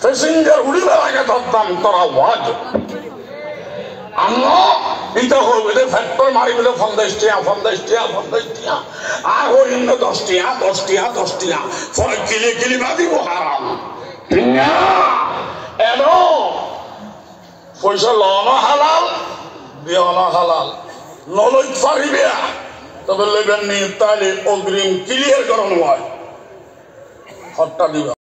passenger উড়িবে আগে দরদাম করা ওয়াজ আনো এটা হইবে ফ্যাক্টর মারিবে 50 টিয়া আর হইল 10 টিয়া ফলে কিলি বাদিব হারাম না এনো পয়সা লওয়া হালাল দেওয়া হালাল নলই পারিবে তবে লেবেন নি তাইলে অগ্রিম ক্লিয়ার করানো হয় হট্টা দিবা